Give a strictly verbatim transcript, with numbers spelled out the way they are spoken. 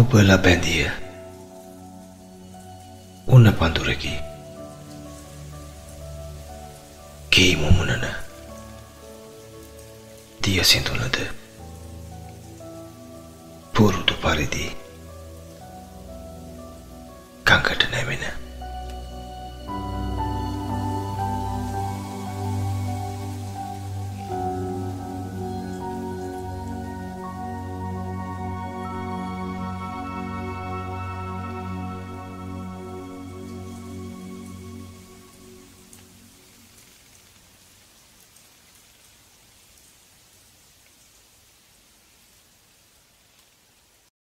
ඔබලා බැඳිය උන්න පඳුරකි කී මුමුණන දිය සිඳුනද පුරුදු පරිදි කංකට නැමෙන